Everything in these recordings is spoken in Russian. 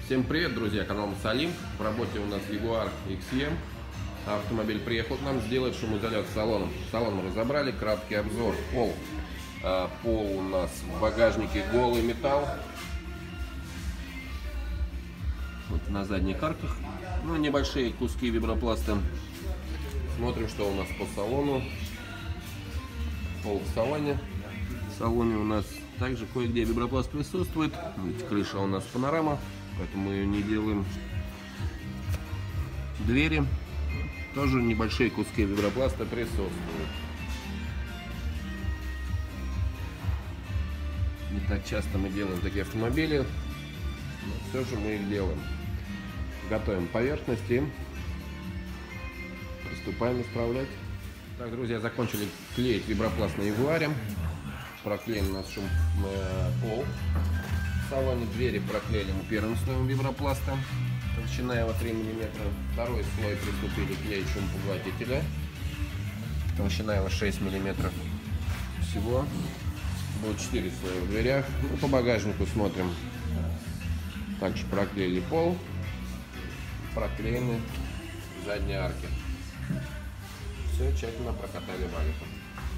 Всем привет, друзья, канал Мусалим. В работе у нас Jaguar XE. Автомобиль приехал к нам сделать шумоизоляцию салона. Салон мы разобрали, краткий обзор. Пол у нас в багажнике голый металл. Вот на задних арках. Небольшие куски вибропласта. Смотрим, что у нас по салону. Пол в салоне. В салоне у нас также кое-где вибропласт присутствует. Видите, крыша у нас панорама, поэтому мы ее не делаем. Двери тоже небольшие куски вибропласта присутствуют. Не так часто мы делаем такие автомобили, но все же мы их делаем. Готовим поверхности и приступаем исправлять. Так, друзья, закончили клеить вибропласт на Jaguar. Проклеен у нас пол. В салоне двери проклеили мы первым слоем вибропласта. Толщина его 3 мм. Второй слой приступили клеить шумопоглотителя. Толщина его 6 мм. Всего будет 4 слоя в дверях. По багажнику смотрим. Также проклеили пол. Проклеены задние арки. Все тщательно прокатали валиком.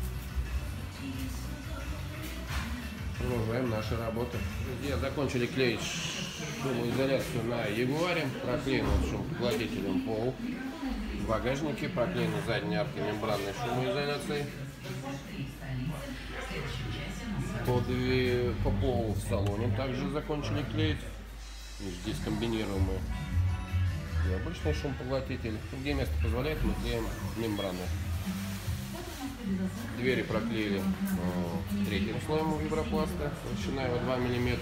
Продолжаем наши работы. Друзья, закончили клеить шумоизоляцию на Jaguar. Проклеен шумопоглотителем пол. В багажнике проклеены задние арки мембранной шумоизоляцией. По полу в салоне также закончили клеить. Здесь комбинируемые и обычный шумопоглотитель. Где место позволяет, мы клеим мембраны. Двери проклеили третьим слоем вибропласта, толщина его 2 мм.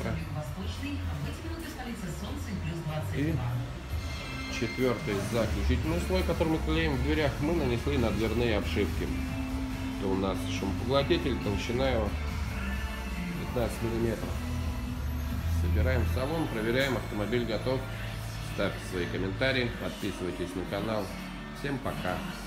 И четвертый заключительный слой, который мы клеим в дверях, мы нанесли на дверные обшивки. Это у нас шумопоглотитель, толщина его 15 мм. Собираем салон, проверяем, автомобиль готов. Ставьте свои комментарии, подписывайтесь на канал. Всем пока!